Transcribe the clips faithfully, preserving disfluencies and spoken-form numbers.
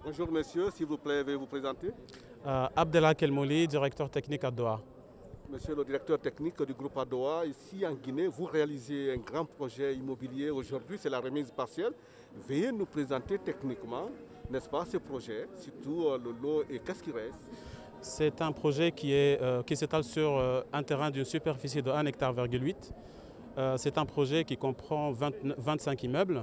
Bonjour messieurs, s'il vous plaît, veuillez vous présenter. Euh, Abdellah Kelmouli, directeur technique à Doha. Monsieur le directeur technique du groupe Adoa, ici en Guinée, vous réalisez un grand projet immobilier aujourd'hui, c'est la remise partielle. Veuillez nous présenter techniquement, n'est-ce pas, ce projet, surtout euh, le lot et qu'est-ce qui reste? C'est un projet qui est, euh, qui s'étale sur euh, un terrain d'une superficie de un hectare virgule huit. Euh, c'est un projet qui comprend vingt, vingt-cinq immeubles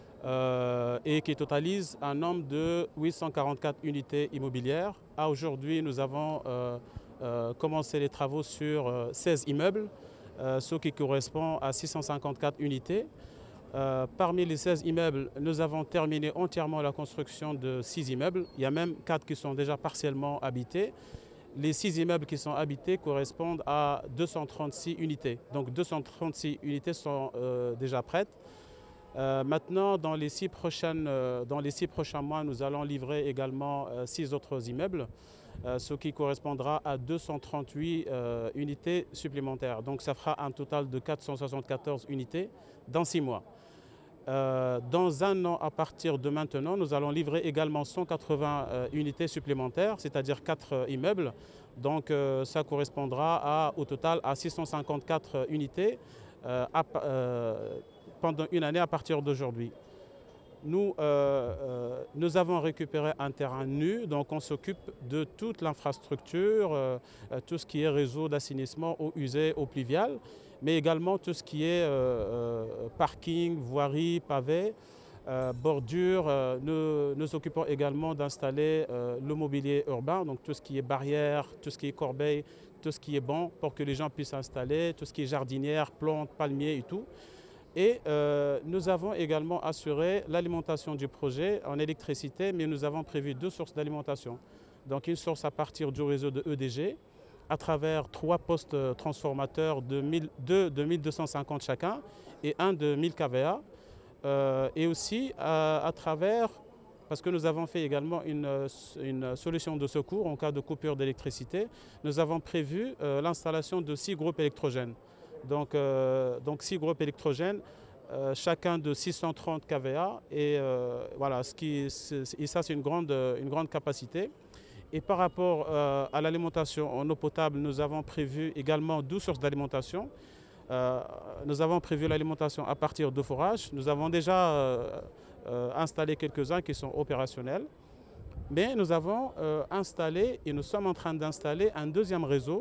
euh, et qui totalise un nombre de huit cent quarante-quatre unités immobilières. À aujourd'hui, nous avons euh, euh, commencé les travaux sur euh, seize immeubles, euh, ce qui correspond à six cent cinquante-quatre unités. Euh, parmi les seize immeubles, nous avons terminé entièrement la construction de six immeubles. Il y a même quatre qui sont déjà partiellement habités. Les six immeubles qui sont habités correspondent à deux cent trente-six unités. Donc deux cent trente-six unités sont euh, déjà prêtes. Euh, maintenant, dans les, six prochaines, euh, dans les six prochains mois, nous allons livrer également euh, six autres immeubles, euh, ce qui correspondra à deux cent trente-huit euh, unités supplémentaires. Donc ça fera un total de quatre cent soixante-quatorze unités dans six mois. Euh, dans un an à partir de maintenant, nous allons livrer également cent quatre-vingts euh, unités supplémentaires, c'est-à-dire quatre euh, immeubles. Donc euh, ça correspondra à, au total à six cent cinquante-quatre unités euh, à, euh, pendant une année à partir d'aujourd'hui. Nous, euh, euh, nous avons récupéré un terrain nu, donc on s'occupe de toute l'infrastructure, euh, tout ce qui est réseau d'assainissement, eau usée, eau pluviale, mais également tout ce qui est euh, euh, parking, voirie, pavé, euh, bordure. Euh, nous nous occupons également d'installer euh, le mobilier urbain, donc tout ce qui est barrières, tout ce qui est corbeilles, tout ce qui est banc pour que les gens puissent installer, tout ce qui est jardinière, plantes, palmiers et tout. Et euh, nous avons également assuré l'alimentation du projet en électricité, mais nous avons prévu deux sources d'alimentation. Donc une source à partir du réseau de E D G, à travers trois postes transformateurs de, mille, deux de mille deux cent cinquante chacun et un de mille K V A. Euh, et aussi à, à travers, parce que nous avons fait également une, une solution de secours en cas de coupure d'électricité, nous avons prévu euh, l'installation de six groupes électrogènes. Donc, euh, donc six groupes électrogènes, euh, chacun de six cent trente K V A, et euh, voilà, ce qui, et ça c'est une grande, une grande capacité. Et par rapport euh, à l'alimentation en eau potable, nous avons prévu également douze sources d'alimentation. Euh, nous avons prévu l'alimentation à partir de forages. Nous avons déjà euh, euh, installé quelques-uns qui sont opérationnels. Mais nous avons euh, installé et nous sommes en train d'installer un deuxième réseau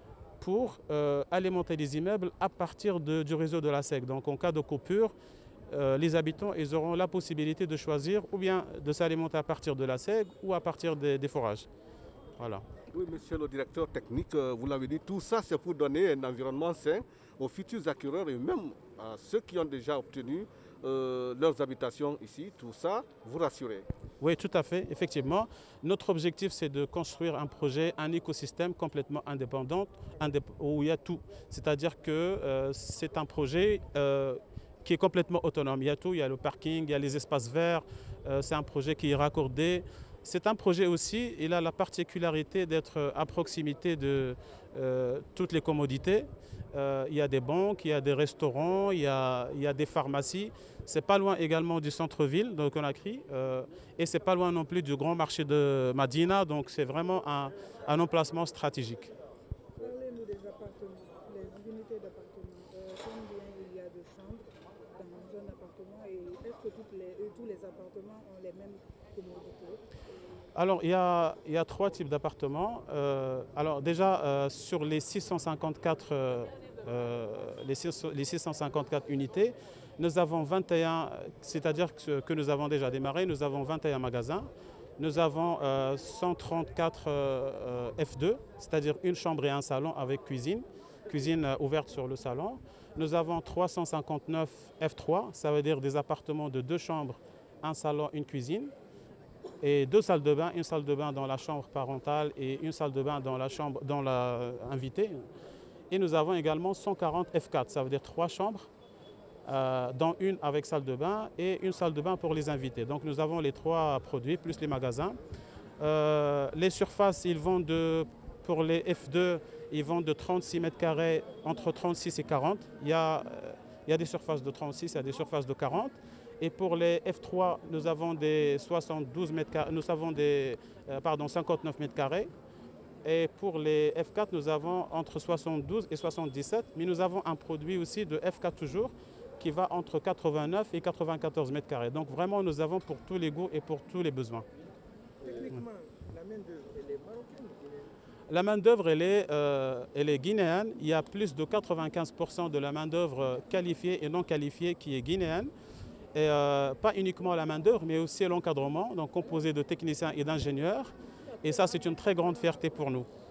pour euh, alimenter les immeubles à partir de, du réseau de la S E C. Donc en cas de coupure, euh, les habitants ils auront la possibilité de choisir ou bien de s'alimenter à partir de la S E C ou à partir des, des forages. Voilà. Oui, monsieur le directeur technique, vous l'avez dit, tout ça c'est pour donner un environnement sain aux futurs acquéreurs et même à ceux qui ont déjà obtenu euh, leurs habitations ici, tout ça, vous rassurez. Oui, tout à fait, effectivement. Notre objectif, c'est de construire un projet, un écosystème complètement indépendant, indép où il y a tout. C'est-à-dire que euh, c'est un projet euh, qui est complètement autonome. Il y a tout, il y a le parking, il y a les espaces verts, euh, c'est un projet qui est raccordé. C'est un projet aussi, il a la particularité d'être à proximité de euh, toutes les commodités. Euh, il y a des banques, il y a des restaurants, il y a, il y a des pharmacies. C'est pas loin également du centre-ville de Conakry euh, et c'est pas loin non plus du grand marché de Madina. Donc c'est vraiment un, un emplacement stratégique. Parlez-nous des appartements, les unités d'appartements. Euh, combien il y a de chambres dans un appartement et est-ce que toutes les, tous les appartements ont les mêmes commodités? Alors, il y a, il y a trois types d'appartements. Euh, alors déjà, euh, sur les six cent cinquante-quatre, euh, euh, les, six, les six cent cinquante-quatre unités, nous avons vingt et un, c'est-à-dire que, que nous avons déjà démarré, nous avons vingt et un magasins. Nous avons euh, cent trente-quatre euh, F deux, c'est-à-dire une chambre et un salon avec cuisine, cuisine euh, ouverte sur le salon. Nous avons trois cent cinquante-neuf F trois, ça veut dire des appartements de deux chambres, un salon, une cuisine. Et deux salles de bain, une salle de bain dans la chambre parentale et une salle de bain dans la chambre dans la invitée. Et nous avons également cent quarante F quatre, ça veut dire trois chambres, euh, dont une avec salle de bain et une salle de bain pour les invités. Donc nous avons les trois produits plus les magasins. Euh, les surfaces, ils vont de, pour les F deux, ils vont de trente-six mètres carrés, entre trente-six et quarante. Il y a, il y a des surfaces de trente-six, il y a des surfaces de quarante. Et pour les F trois, nous avons des soixante-douze mètres carrés, nous avons des, euh, pardon, cinquante-neuf mètres carrés. Et pour les F quatre, nous avons entre soixante-douze et soixante-dix-sept. Mais nous avons un produit aussi de F quatre toujours, qui va entre quatre-vingt-neuf et quatre-vingt-quatorze mètres carrés. Donc vraiment, nous avons pour tous les goûts et pour tous les besoins. Techniquement, la main-d'œuvre, elle est marocaine ou guinéenne? La main-d'œuvre, elle est, euh, elle est guinéenne. Il y a plus de quatre-vingt-quinze pour cent de la main-d'œuvre qualifiée et non qualifiée qui est guinéenne. Et euh, pas uniquement la main-d'œuvre, mais aussi l'encadrement, donc composé de techniciens et d'ingénieurs. Et ça, c'est une très grande fierté pour nous.